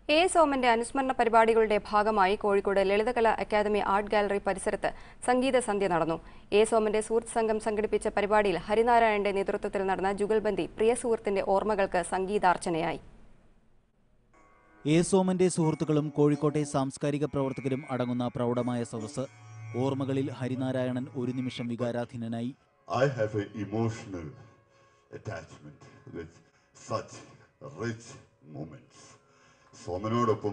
A. സോമന്റെ അനുസ്മരണ പരിപാടികളുടെ ഭാഗമായി Kozhikode Lalithakala academy art gallery പരിസരത്ത് സംഗീത സന്ധ്യ നടന്നു. എ. സോമന്റെ സുഹൃത്ത് സംഘം സംഘടിപ്പിച്ച പരിപാടിയിൽ ഹരിനാരായണന്റെ നേതൃത്വത്തിൽ നടന്ന ജുഗൽബന്ദി പ്രിയ സുഹൃത്തിന്റെ ഓർമ്മകൾക്ക് സംഗീതാർച്ചനയായി. എ. സോമന്റെ സുഹൃത്തുക്കളും കോഴിക്കോട്ടെ സാംസ്കാരിക പ്രവർത്തകരും അടങ്ങുന്ന പ്രൗഢമായ സദസ്സ്. ഓർമ്മകളിൽ ഹരിനാരായണൻ ഒരു നിമിഷം വികാരാധീനനായി. I have an emotional attachment with such rich moments. സോമനോടൊപ്പം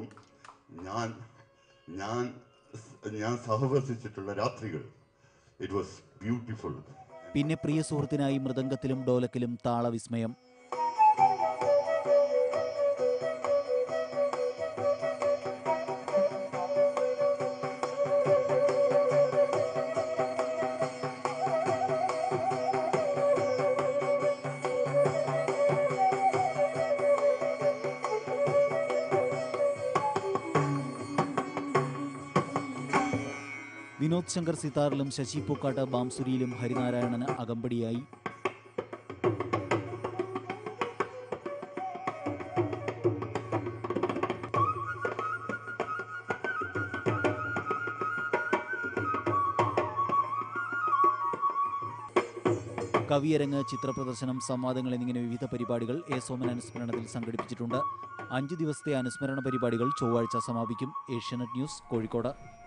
ഞാൻ സഹവസിച്ചിട്ടുള്ള രാത്രികൾ ഇറ്റ് വാസ് ബ്യൂട്ടിഫുൾ. പിന്നെ പ്രിയ സുഹൃത്തിനായി മൃദംഗത്തിലും ഡോലക്കിലും താളവിസ്മയം. വിനോദ് ശങ്കർ സിതാറിലും ശശി പൂക്കാട്ട് ബാംസുരിയിലും ഹരിനാരായണന് അകമ്പടിയായി. കവിയരങ്ങ്, ചിത്രപ്രദർശനം, സംവാദങ്ങൾ എന്നിങ്ങനെ വിവിധ പരിപാടികൾ എ. സോമൻ അനുസ്മരണത്തിൽ സംഘടിപ്പിച്ചിട്ടുണ്ട്. 5 ദിവസത്തെ അനുസ്മരണ പരിപാടികൾ ചൊവ്വാഴ്ച സമാപിക്കും. ഏഷ്യാനെറ്റ് ന്യൂസ്, കോഴിക്കോട്.